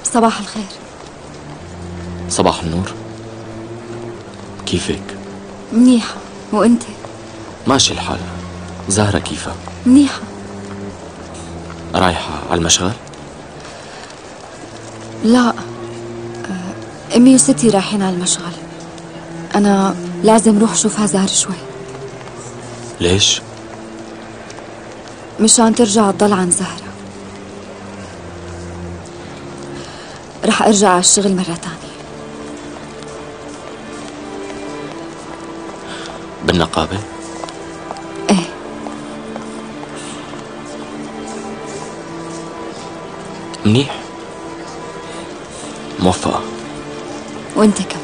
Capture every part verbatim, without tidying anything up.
صباح الخير. صباح النور. كيفك؟ منيحة، وانت؟ ماشي الحال. زهرة كيفها؟ منيحة. رايحة على المشغل؟ لا، أمي وستي رايحين على المشغل. أنا لازم روح شوفها زهر شوي. ليش؟ مشان ترجع تضل عن زهرة. رح أرجع على الشغل مرة تانية. بالنقابة؟ ايه. منيح. موفقة. وانت كمان.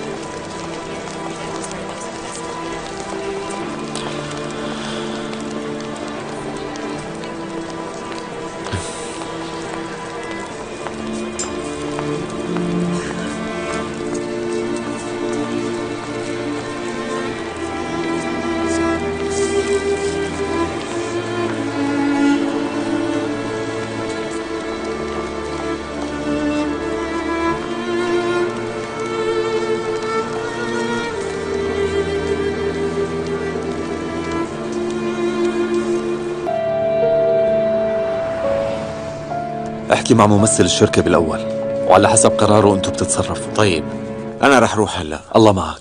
احكي مع ممثل الشركة بالأول، وعلى حسب قراره انتو بتتصرفوا. طيب أنا رح روح هلا. الله معك.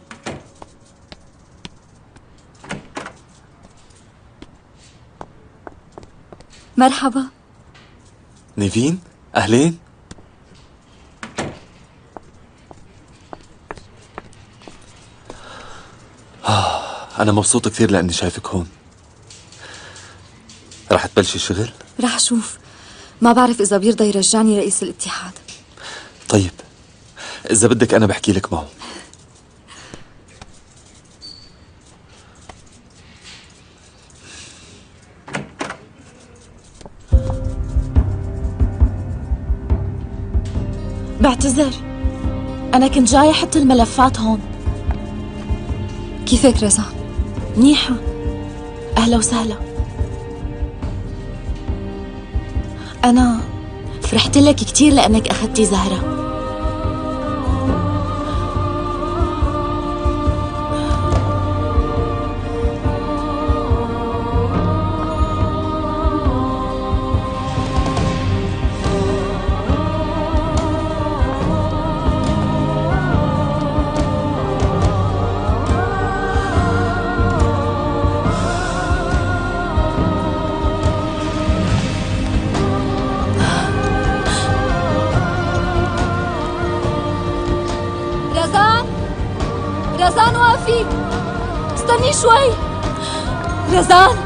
مرحبا. نيفين، أهلين. آه، أنا مبسوط كثير لأني شايفك هون. رح تبلشي الشغل؟ رح شوف، ما بعرف إذا بيرضى يرجعني رئيس الاتحاد. طيب، إذا بدك أنا بحكي لك معه. بعتذر، أنا كنت جاي أحط الملفات هون. كيفك رزان؟ منيحة، أهلا وسهلا. أنا فرحت لك كتير لأنك أخذتي زهرة. رزان وقفي، استني شوي. رزان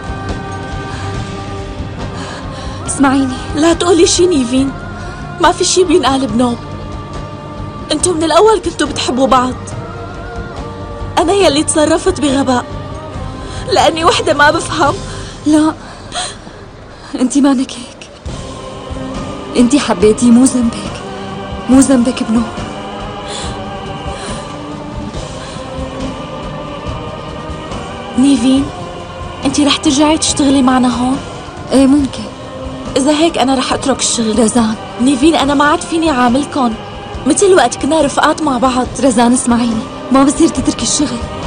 اسمعيني. لا تقولي شي نيفين، ما في شي بينقال بنوب. انتو من الأول كنتوا بتحبوا بعض. أنا يلي تصرفت بغباء لأني وحدة ما بفهم. لا، انتي مانك هيك. انتي حبيتي، مو ذنبك، مو ذنبك بنوب. نيفين، انتي رح ترجعي تشتغلي معنا هون؟ ايه ممكن. إذا هيك أنا رح أترك الشغل. رزان نيفين، أنا ما عاد فيني عاملكن مثل وقت كنا رفقات مع بعض. رزان اسمعيني، ما بصير تتركي الشغل.